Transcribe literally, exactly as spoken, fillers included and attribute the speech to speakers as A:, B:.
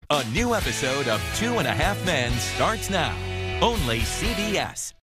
A: A new episode of Two and a Half Men starts now. Only C B S.